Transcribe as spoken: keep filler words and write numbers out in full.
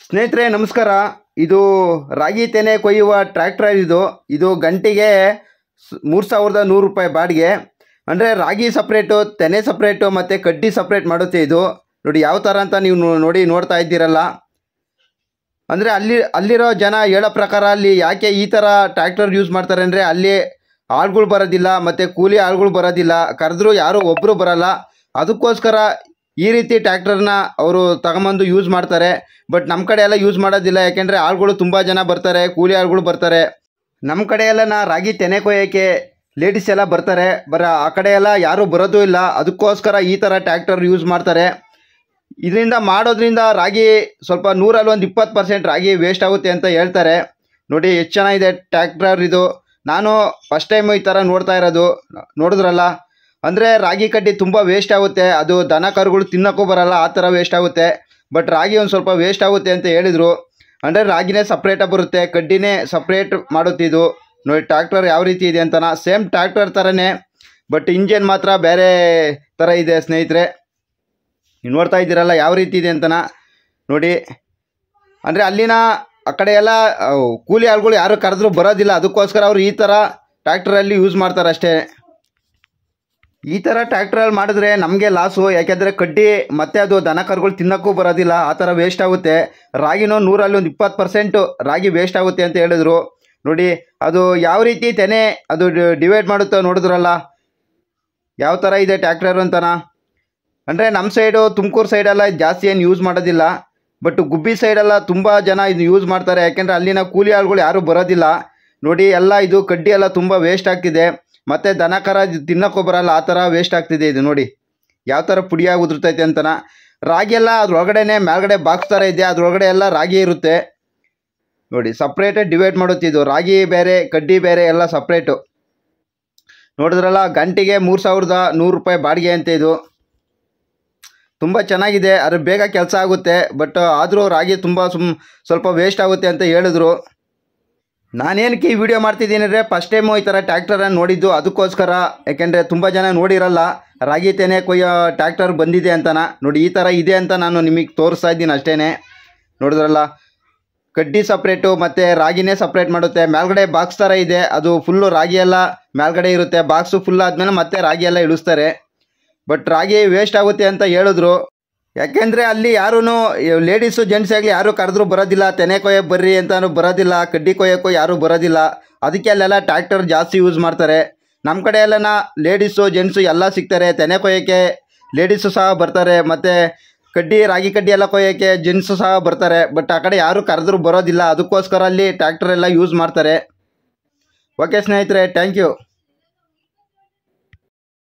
ಸ್ನೇಹಿತರೆ ನಮಸ್ಕಾರ. ಇದು ರಾಗಿ ತೆನೆ ಕೊಯ್ಯುವ ಟ್ರ್ಯಾಕ್ಟರ್. ಇದು ಇದು ಗಂಟೆಗೆ ಮೂರು ಸಾವಿರದ ನೂರು ರೂಪಾಯಿ ಬಾಡಿಗೆ. ಅಂದರೆ ರಾಗಿ ಸಪ್ರೇಟು, ತೆನೆ ಸಪ್ರೇಟು ಮತ್ತು ಕಡ್ಡಿ ಸಪ್ರೇಟ್ ಮಾಡುತ್ತೆ. ಇದು ನೋಡಿ ಯಾವ ಥರ ಅಂತ ನೀವು ನೋಡಿ ನೋಡ್ತಾ ಇದ್ದೀರಲ್ಲ. ಅಂದರೆ ಅಲ್ಲಿ ಅಲ್ಲಿರೋ ಜನ ಹೇಳೋ ಪ್ರಕಾರ ಅಲ್ಲಿ ಯಾಕೆ ಈ ಥರ ಟ್ರ್ಯಾಕ್ಟರ್ ಯೂಸ್ ಮಾಡ್ತಾರೆ ಅಂದರೆ ಅಲ್ಲಿ ಆಳುಗಳು ಬರೋದಿಲ್ಲ ಮತ್ತು ಕೂಲಿ ಆಳುಗಳು ಬರೋದಿಲ್ಲ, ಕರೆದ್ರೂ ಯಾರೂ ಒಬ್ಬರು ಬರೋಲ್ಲ. ಅದಕ್ಕೋಸ್ಕರ ಈ ರೀತಿ ಟ್ರ್ಯಾಕ್ಟರ್ನ ಅವರು ತಗೊಂಬಂದು ಯೂಸ್ ಮಾಡ್ತಾರೆ. ಬಟ್ ನಮ್ಮ ಕಡೆ ಎಲ್ಲ ಯೂಸ್ ಮಾಡೋದಿಲ್ಲ, ಯಾಕೆಂದರೆ ಆಳುಗಳು ತುಂಬ ಜನ ಬರ್ತಾರೆ, ಕೂಲಿ ಆಳುಗಳು ಬರ್ತಾರೆ. ನಮ್ಮ ಕಡೆ ಎಲ್ಲ ನಾ ರಾಗಿ ತೆನೆ ಕೊಯ್ಯೋಕ್ಕೆ ಲೇಡೀಸ್ ಎಲ್ಲ ಬರ್ತಾರೆ, ಬರ ಆ ಕಡೆ ಎಲ್ಲ ಯಾರೂ ಬರೋದು ಇಲ್ಲ. ಅದಕ್ಕೋಸ್ಕರ ಈ ಥರ ಟ್ರ್ಯಾಕ್ಟರ್ ಯೂಸ್ ಮಾಡ್ತಾರೆ. ಇದರಿಂದ ಮಾಡೋದ್ರಿಂದ ರಾಗಿ ಸ್ವಲ್ಪ ನೂರಲ್ಲಿ ಒಂದು ಇಪ್ಪತ್ತು ಪರ್ಸೆಂಟ್ ರಾಗಿ ವೇಸ್ಟ್ ಆಗುತ್ತೆ ಅಂತ ಹೇಳ್ತಾರೆ. ನೋಡಿ ಎಷ್ಟು ಚೆನ್ನಾಗಿದೆ ಟ್ರ್ಯಾಕ್ಟರ್ ಇದು. ನಾನು ಫಸ್ಟ್ ಟೈಮ್ ಈ ಥರ ನೋಡ್ತಾ ಇರೋದು. ನೋಡಿದ್ರಲ್ಲ, ಅಂದರೆ ರಾಗಿ ಕಡ್ಡಿ ತುಂಬ ವೇಸ್ಟ್ ಆಗುತ್ತೆ. ಅದು ದನ ಕರುಗಳು ತಿನ್ನೋಕ್ಕೂ ಬರಲ್ಲ, ಆ ಥರ ವೇಸ್ಟ್ ಆಗುತ್ತೆ. ಬಟ್ ರಾಗಿ ಒಂದು ಸ್ವಲ್ಪ ವೇಸ್ಟ್ ಆಗುತ್ತೆ ಅಂತ ಹೇಳಿದರು. ಅಂದರೆ ರಾಗಿನೇ ಸಪ್ರೇಟಾಗಿ ಬರುತ್ತೆ, ಕಡ್ಡಿನೇ ಸಪ್ರೇಟ್ ಮಾಡುತ್ತಿದ್ದು. ನೋಡಿ ಟ್ರ್ಯಾಕ್ಟರ್ ಯಾವ ರೀತಿ ಇದೆ ಅಂತನ, ಸೇಮ್ ಟ್ರ್ಯಾಕ್ಟರ್ ಥರನೇ, ಬಟ್ ಇಂಜನ್ ಮಾತ್ರ ಬೇರೆ ಥರ ಇದೆ ಸ್ನೇಹಿತರೆ. ನೀವು ನೋಡ್ತಾ ಇದ್ದೀರಲ್ಲ ಯಾವ ರೀತಿ ಇದೆ ಅಂತನ ನೋಡಿ. ಅಂದರೆ ಅಲ್ಲಿನ ಆ ಕಡೆ ಎಲ್ಲ ಕೂಲಿ ಆಳುಗಳು ಯಾರು ಕರೆದ್ರೂ ಬರೋದಿಲ್ಲ, ಅದಕ್ಕೋಸ್ಕರ ಅವರು ಈ ಥರ ಟ್ರ್ಯಾಕ್ಟರಲ್ಲಿ ಯೂಸ್ ಮಾಡ್ತಾರೆ ಅಷ್ಟೇ. ಈ ಥರ ಟ್ರ್ಯಾಕ್ಟ್ರಲ್ಲಿ ಮಾಡಿದ್ರೆ ನಮಗೆ ಲಾಸು, ಯಾಕೆಂದರೆ ಕಡ್ಡಿ ಮತ್ತು ಅದು ದನ ಕರುಗಳು ತಿನ್ನೋಕ್ಕೂ ಬರೋದಿಲ್ಲ, ಆ ಥರ ವೇಸ್ಟ್ ಆಗುತ್ತೆ. ರಾಗಿನೂ ನೂರಲ್ಲಿ ಒಂದು ಇಪ್ಪತ್ತು ಪರ್ಸೆಂಟು ರಾಗಿ ವೇಸ್ಟ್ ಆಗುತ್ತೆ ಅಂತ ಹೇಳಿದ್ರು. ನೋಡಿ ಅದು ಯಾವ ರೀತಿ ತೆನೆ ಅದು ಡಿವೈಡ್ ಮಾಡುತ್ತೋ ನೋಡಿದ್ರಲ್ಲ, ಯಾವ ಥರ ಇದೆ ಟ್ರ್ಯಾಕ್ಟರ್ ಅಂತನ. ಅಂದರೆ ನಮ್ಮ ಸೈಡು ತುಮಕೂರು ಸೈಡೆಲ್ಲ ಜಾಸ್ತಿ ಏನು ಯೂಸ್ ಮಾಡೋದಿಲ್ಲ, ಬಟ್ ಗುಬ್ಬಿ ಸೈಡೆಲ್ಲ ತುಂಬ ಜನ ಇದು ಯೂಸ್ ಮಾಡ್ತಾರೆ, ಯಾಕೆಂದರೆ ಅಲ್ಲಿನ ಕೂಲಿ ಆಳುಗಳು ಯಾರೂ ಬರೋದಿಲ್ಲ. ನೋಡಿ ಎಲ್ಲ ಇದು ಕಡ್ಡಿ ಎಲ್ಲ ತುಂಬ ವೇಸ್ಟ್ ಆಗ್ತಿದೆ, ಮತ್ತು ದನ ಕರ ತಿನ್ನೋಕ್ಕೂ ಬರಲ್ಲ, ಆ ಥರ ವೇಸ್ಟ್ ಆಗ್ತಿದೆ. ಇದು ನೋಡಿ ಯಾವ ಥರ ಪುಡಿಯಾಗಿ ಉದುರ್ತೈತೆ ಅಂತನ. ರಾಗಿ ಎಲ್ಲ ಅದ್ರೊಳಗಡೆನೆ ಮೇಲ್ಗಡೆ ಬಾಕ್ಸ್ ಥರ ಇದೆ, ಅದ್ರೊಳಗಡೆ ಎಲ್ಲ ರಾಗಿ ಇರುತ್ತೆ. ನೋಡಿ ಸಪ್ರೇಟೇ ಡಿವೈಡ್ ಮಾಡುತ್ತಿದ್ದು, ರಾಗಿ ಬೇರೆ ಕಡ್ಡಿ ಬೇರೆ ಎಲ್ಲ ಸಪ್ರೇಟು. ನೋಡಿದ್ರಲ್ಲ, ಗಂಟೆಗೆ ಮೂರು ಸಾವಿರದ ನೂರು ರೂಪಾಯಿ ಬಾಡಿಗೆ ಅಂತ. ಇದು ತುಂಬ ಚೆನ್ನಾಗಿದೆ, ಅದ್ರ ಬೇಗ ಕೆಲಸ ಆಗುತ್ತೆ. ಬಟ್ ಆದರೂ ರಾಗಿ ತುಂಬ ಸುಮ್ ಸ್ವಲ್ಪ ವೇಸ್ಟ್ ಆಗುತ್ತೆ ಅಂತ ಹೇಳಿದ್ರು. ನಾನೇನಕ್ಕೆ ಈ ವಿಡಿಯೋ ಮಾಡ್ತಿದ್ದೀನಿ ಅಂದರೆ ಫಸ್ಟ್ ಟೈಮು ಈ ಥರ ಟ್ರ್ಯಾಕ್ಟರನ್ನು ನೋಡಿದ್ದು, ಅದಕ್ಕೋಸ್ಕರ. ಯಾಕೆಂದರೆ ತುಂಬ ಜನ ನೋಡಿರಲ್ಲ ರಾಗಿ ತೆನೆ ಕೊಯ್ಯೋ ಟ್ರ್ಯಾಕ್ಟರ್ ಬಂದಿದೆ ಅಂತನ. ನೋಡಿ ಈ ಥರ ಇದೆ ಅಂತ ನಾನು ನಿಮಗೆ ತೋರಿಸ್ತಾ ಇದ್ದೀನಿ ಅಷ್ಟೇ. ನೋಡಿದ್ರಲ್ಲ, ಕಡ್ಡಿ ಸಪ್ರೇಟು ಮತ್ತು ರಾಗಿನೇ ಸಪ್ರೇಟ್ ಮಾಡುತ್ತೆ. ಮೇಲ್ಗಡೆ ಬಾಕ್ಸ್ ಥರ ಇದೆ, ಅದು ಫುಲ್ಲು ರಾಗಿ ಎಲ್ಲ ಮೇಲ್ಗಡೆ ಇರುತ್ತೆ. ಬಾಕ್ಸು ಫುಲ್ ಆದಮೇಲೆ ಮತ್ತೆ ರಾಗಿ ಎಲ್ಲ ಇಳಿಸ್ತಾರೆ. ಬಟ್ ರಾಗಿ ವೇಸ್ಟ್ ಆಗುತ್ತೆ ಅಂತ ಹೇಳಿದ್ರು. ಯಾಕೆಂದರೆ ಅಲ್ಲಿ ಯಾರೂ ಲೇಡೀಸು ಜೆಂಟ್ಸ್ ಆಗಲಿ ಯಾರೂ ಕರೆದ್ರೂ ಬರೋದಿಲ್ಲ, ತೆನೆ ಕೊಯ್ಯಕ್ಕೆ ಬರ್ರಿ ಅಂತಲೂ ಬರೋದಿಲ್ಲ, ಕಡ್ಡಿ ಕೊಯ್ಯೋಕ್ಕೂ ಯಾರೂ ಬರೋದಿಲ್ಲ. ಅದಕ್ಕೆ ಅಲ್ಲೆಲ್ಲ ಟ್ರ್ಯಾಕ್ಟರ್ ಜಾಸ್ತಿ ಯೂಸ್ ಮಾಡ್ತಾರೆ. ನಮ್ಮ ಕಡೆ ಎಲ್ಲನ ಲೇಡೀಸು ಜೆಂಟ್ಸು ಎಲ್ಲ ಸಿಗ್ತಾರೆ. ತೆನೆ ಕೊಯ್ಯೋಕ್ಕೆ ಲೇಡೀಸು ಸಹ ಬರ್ತಾರೆ, ಮತ್ತು ಕಡ್ಡಿ ರಾಗಿ ಕಡ್ಡಿ ಎಲ್ಲ ಕೊಯ್ಯೋಕ್ಕೆ ಜೆಂಟ್ಸು ಸಹ ಬರ್ತಾರೆ. ಬಟ್ ಆ ಕಡೆ ಯಾರೂ ಕರೆದ್ರೂ ಬರೋದಿಲ್ಲ, ಅದಕ್ಕೋಸ್ಕರ ಅಲ್ಲಿ ಟ್ರ್ಯಾಕ್ಟರ್ ಎಲ್ಲ ಯೂಸ್ ಮಾಡ್ತಾರೆ. ಓಕೆ ಸ್ನೇಹಿತರೆ, ಥ್ಯಾಂಕ್ ಯು.